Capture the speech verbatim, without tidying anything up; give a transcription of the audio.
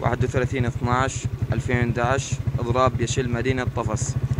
واحد وثلاثين اثناعش ألفين وأحد عشر إضراب يشل مدينة طفس.